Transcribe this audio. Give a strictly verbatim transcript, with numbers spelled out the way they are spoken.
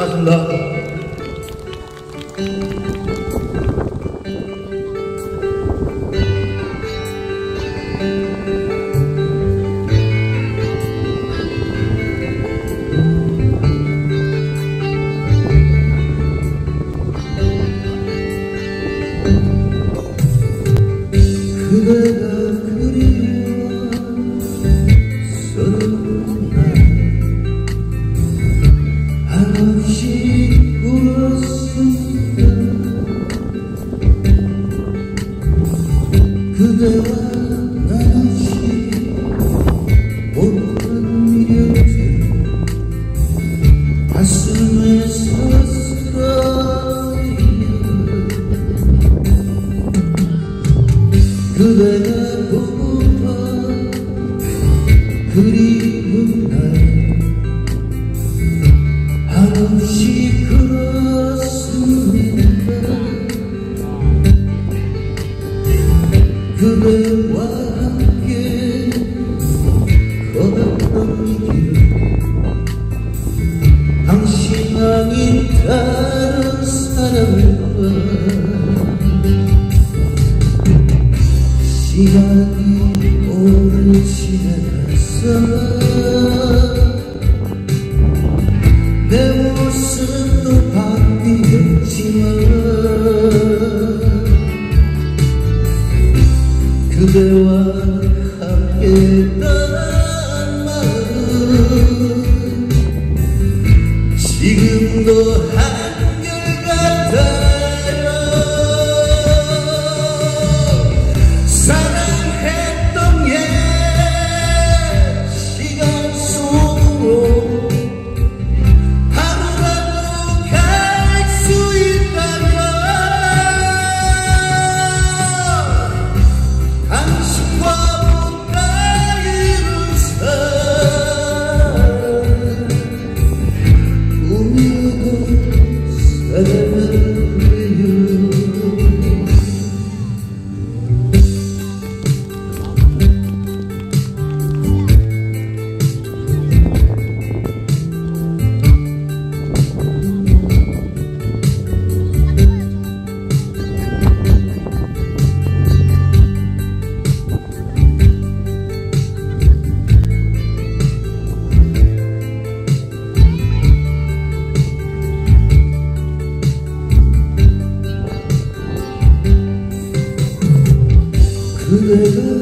반갑습니다. 그대가 그리웠었나 한없이 울었습니다. 그대와 나누시 모든 미련들 가슴에 서스러이며 그대가 보고파 그리운 날 한없이 그렇습니다. 그대와 함께 걸었던 이 길은 당신 아닌 다른 사람과 시간이 오래 지나갔어. 내 모습도 바뀌었지만 그대와 함께했던 마음 지금도 한결같아요. 사랑했던 옛 시간 속으로 하루라도 갈 수 있다면 당신과 뭔가 이룬 사랑 꿈이어도 사랑을요. 그대가